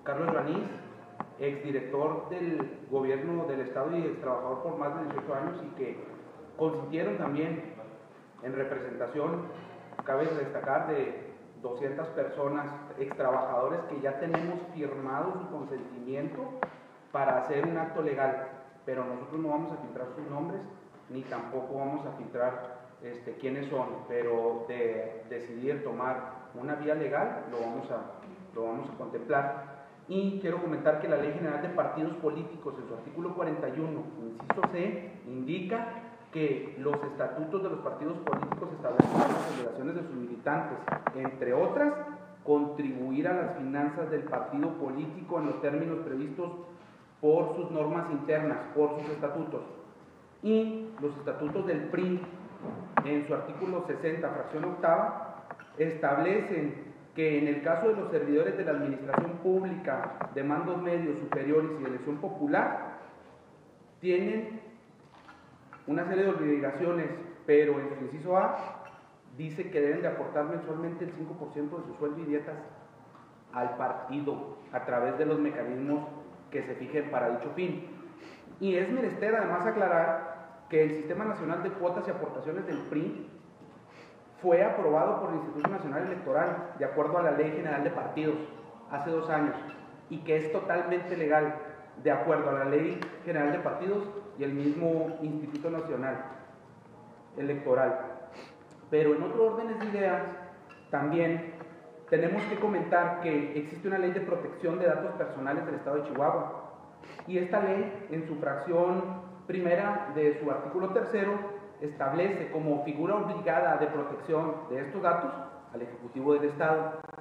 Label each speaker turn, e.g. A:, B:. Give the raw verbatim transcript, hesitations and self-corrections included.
A: Carlos Ranís, exdirector del gobierno del Estado y extrabajador por más de dieciocho años, y que consintieron también en representación, cabe destacar, de doscientas personas, extrabajadores que ya tenemos firmado su consentimiento para hacer un acto legal, pero nosotros no vamos a filtrar sus nombres, ni tampoco vamos a filtrar este, quiénes son, pero de decidir tomar una vía legal lo vamos a, lo vamos a contemplar. Y quiero comentar que la Ley General de Partidos Políticos, en su artículo cuarenta y uno, inciso C, indica que los estatutos de los partidos políticos establecen las obligaciones de sus militantes, entre otras, contribuir a las finanzas del partido político en los términos previstos por sus normas internas, por sus estatutos. Y los estatutos del P R I, en su artículo sesenta, fracción octava, establecen que en el caso de los servidores de la administración pública, de mandos medios, superiores y de elección popular, tienen una serie de obligaciones, pero en su inciso A dice que deben de aportar mensualmente el cinco por ciento de su sueldo y dietas al partido a través de los mecanismos que se fijen para dicho fin. Y es menester además aclarar que el Sistema Nacional de Cuotas y Aportaciones del P R I fue aprobado por el Instituto Nacional Electoral de acuerdo a la Ley General de Partidos hace dos años y que es totalmente legal de acuerdo a la Ley General de Partidos y el mismo Instituto Nacional Electoral. Pero en otro orden de ideas, también tenemos que comentar que existe una ley de protección de datos personales del Estado de Chihuahua, y esta ley, en su fracción primera de su artículo tercero, establece como figura obligada de protección de estos datos al Ejecutivo del Estado.